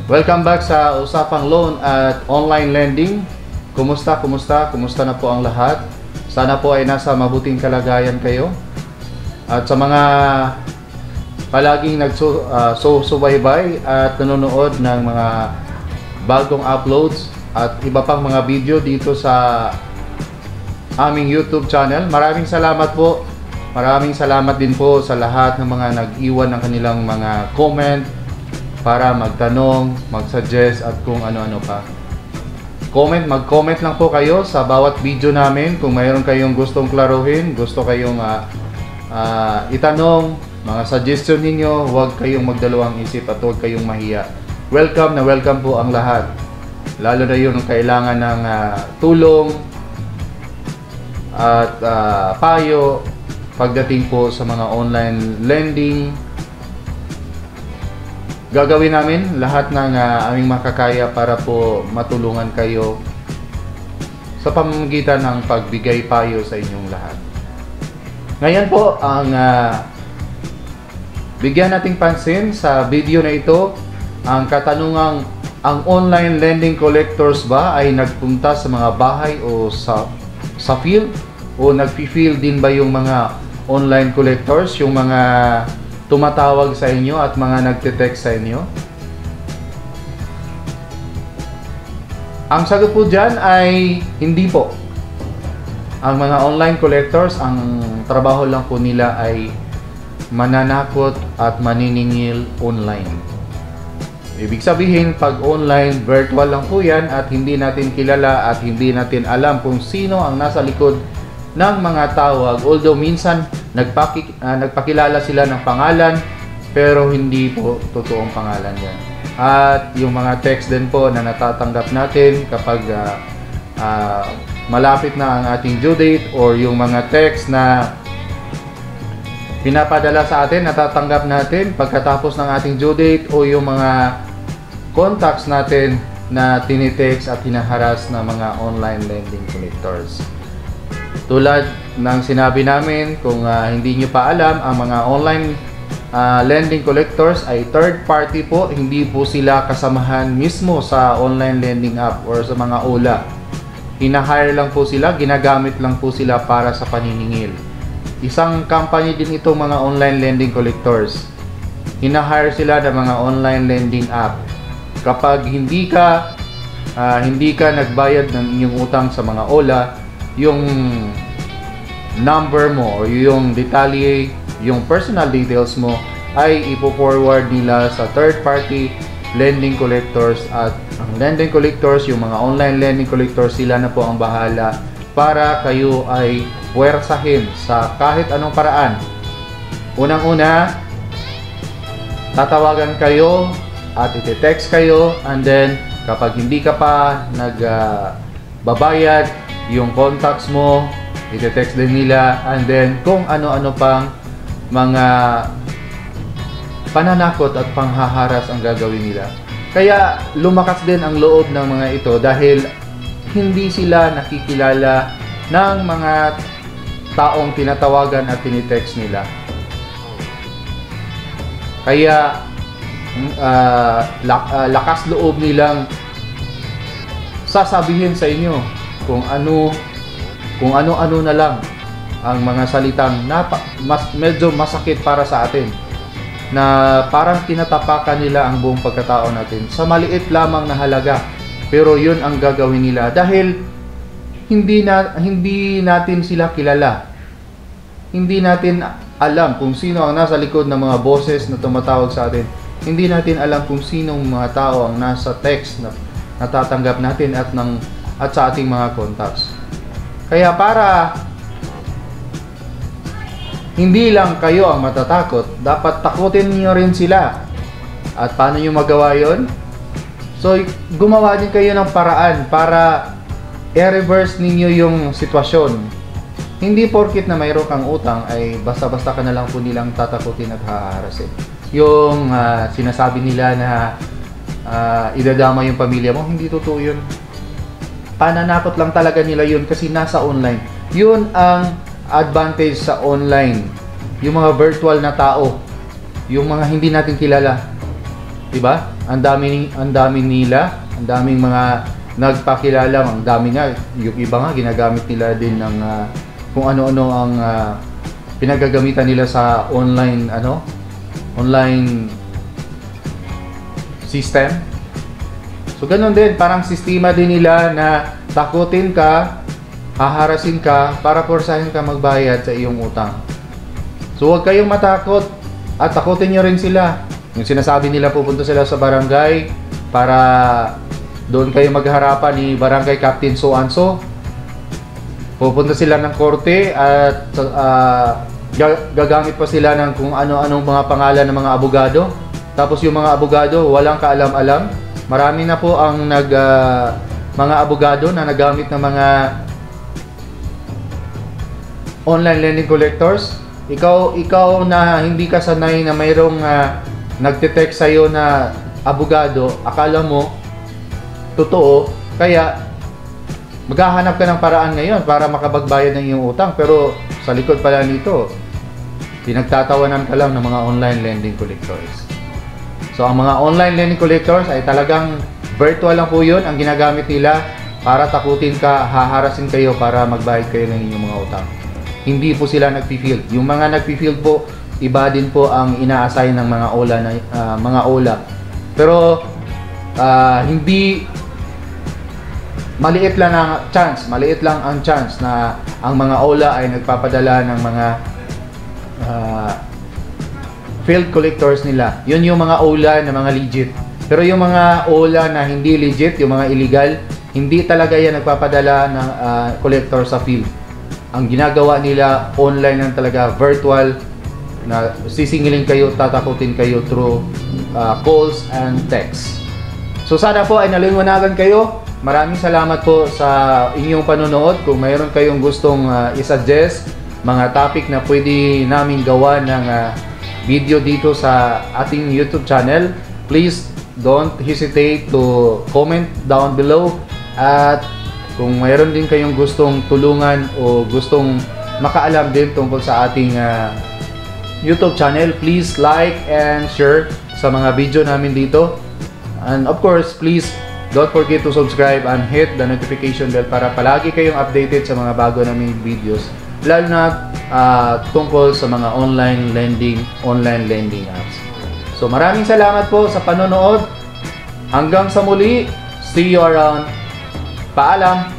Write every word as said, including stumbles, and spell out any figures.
Welcome back sa Usapang Loan at Online Lending. Kumusta, kumusta, kumusta na po ang lahat? Sana po ay nasa mabuting kalagayan kayo. At sa mga palaging nagsusubaybay at nanonood ng mga bagong uploads at iba pang mga video dito sa aming YouTube channel, maraming salamat po. Maraming salamat din po sa lahat ng mga nag-iwan ng kanilang mga comment para magtanong, mag-suggest at kung ano-ano pa. Comment, mag-comment lang po kayo sa bawat video namin kung mayroon kayong gustong klaruhin, gusto kayong uh, uh, itanong, mga suggestion ninyo, huwag kayong magdalawang isip at huwag kayong mahiya. Welcome na welcome po ang lahat. Lalo na yung kailangan ng uh, tulong at uh, payo pagdating po sa mga online lending. Gagawin namin lahat ng uh, aming makakaya para po matulungan kayo sa pamamagitan ng pagbigay payo sa inyong lahat. Ngayon po, ang uh, bigyan nating pansin sa video na ito, ang katanungang ang online lending collectors ba ay nagpunta sa mga bahay o sa, sa field? O nagpi-field din ba yung mga online collectors, yung mga tumatawag sa inyo at mga nagte-text sa inyo? Ang sagot po dyan ay hindi po. Ang mga online collectors, ang trabaho lang po nila ay mananakot at maniningil online. Ibig sabihin, pag online, virtual lang po yan at hindi natin kilala at hindi natin alam kung sino ang nasa likod ng mga tawag. Although minsan nagpaki, uh, nagpakilala sila ng pangalan pero hindi po totoong pangalan yan. At yung mga text din po na natatanggap natin kapag uh, uh, malapit na ang ating due date, or yung mga text na pinapadala sa atin, natatanggap natin pagkatapos ng ating due date, o yung mga contacts natin na tinitext at hinaharas ng mga online lending collectors. Tulad ng sinabi namin, kung uh, hindi nyo pa alam, ang mga online uh, lending collectors ay third party po. Hindi po sila kasamahan mismo sa online lending app or sa mga O L A. Hinahire lang po sila, ginagamit lang po sila para sa paniningil. Isang company din itong mga online lending collectors. Hinahire sila ng mga online lending app. Kapag hindi ka uh, hindi ka nagbayad ng inyong utang sa mga O L A, yung number mo o yung detalye, yung personal details mo ay ipo-forward nila sa third party lending collectors, at ang lending collectors, yung mga online lending collectors, sila na po ang bahala para kayo ay puwersahin sa kahit anong paraan. Unang-una, tatawagan kayo at iti-text kayo, and then kapag hindi ka pa nagbabayad, uh, yung contacts mo, iti-text din nila, and then kung ano-ano pang mga pananakot at panghaharas ang gagawin nila. Kaya lumakas din ang loob ng mga ito dahil hindi sila nakikilala ng mga taong tinatawagan at tinitext nila. Kaya uh, lak uh, lakas loob nilang sasabihin sa inyo kung ano kung ano-ano na lang ang mga salitang napa, mas, medyo masakit para sa atin, na parang tinatapakan nila ang buong pagkatao natin sa maliit lamang na halaga, pero yun ang gagawin nila dahil hindi na hindi natin sila kilala. Hindi natin alam kung sino ang nasa likod ng mga boses na tumatawag sa atin. Hindi natin alam kung sinong mga tao ang nasa text na natatanggap natin at ng at sa ating mga contacts. Kaya para hindi lang kayo ang matatakot, dapat takutin niyo rin sila. At paano niyo magawa yon? So, gumawa din kayo ng paraan para i-reverse ninyo yung sitwasyon. Hindi porkit na mayroon kang utang ay basta-basta ka na lang po nilang tatakutin at haharasin. Yung uh, sinasabi nila na uh, idadama yung pamilya mo, hindi totoo yun. Pananakot lang talaga nila yun kasi nasa online. Yun ang advantage sa online. Yung mga virtual na tao, yung mga hindi natin kilala, 'di ba? Ang dami ang dami nila, ang daming mga nagpakilala, ang dami nga, yung iba nga ginagamit nila din ng uh, kung ano-ano ang uh, pinagagamitan nila sa online ano, online system. So ganun din, parang sistema din nila na takutin ka, haharasin ka para porsahin ka magbayad sa iyong utang. So huwag kayong matakot at takutin nyo rin sila. Yung sinasabi nila pupunta sila sa barangay para doon kayo magharapan ni barangay captain so and so. Pupunta sila ng korte at uh, gagamit pa sila ng kung ano-anong mga pangalan ng mga abogado. Tapos yung mga abogado walang kaalam-alam. Marami na po ang nag uh, mga abogado na nagamit ng mga online lending collectors. Ikaw ikaw na hindi ka sanay na mayroong uh, nagte-text sa iyo na abogado, akala mo totoo, kaya maghahanap ka ng paraan ngayon para makapagbayad ng iyong utang, pero sa likod pala nito pinagtatawanan ka lang ng mga online lending collectors. So ang mga online lending collectors ay talagang virtual lang po yun ang ginagamit nila para takutin ka, haharasin kayo para magbayad kayo ng inyong mga utang. Hindi po sila nagpi-field. Yung mga nagpi-field po, iba din po ang ina-assign ng mga ola na uh, mga ola. Pero uh, hindi maliit lang ang chance, maliit lang ang chance na ang mga ola ay nagpapadala ng mga uh, failed collectors nila. Yun yung mga ola na mga legit. Pero yung mga ola na hindi legit, yung mga illegal, hindi talaga yan nagpapadala ng uh, collector sa field. Ang ginagawa nila online lang talaga, virtual, na sisingilin kayo, tatakutin kayo through uh, calls and texts. So sana po ay naliwanagan kayo. Maraming salamat po sa inyong panonood. Kung mayroon kayong gustong uh, i-suggest mga topic na pwede namin gawa ng uh, video dito sa ating YouTube channel, please don't hesitate to comment down below. At kung mayroon din kayong gustong tulungan o gustong makaalam din tungkol sa ating uh, YouTube channel, please like and share sa mga video namin dito. And of course, please don't forget to subscribe and hit the notification bell para palagi kayong updated sa mga bago naming videos, lalo na uh, tungkol sa mga online lending, online lending apps. So maraming salamat po sa panonood. Hanggang sa muli, see you around. Paalam!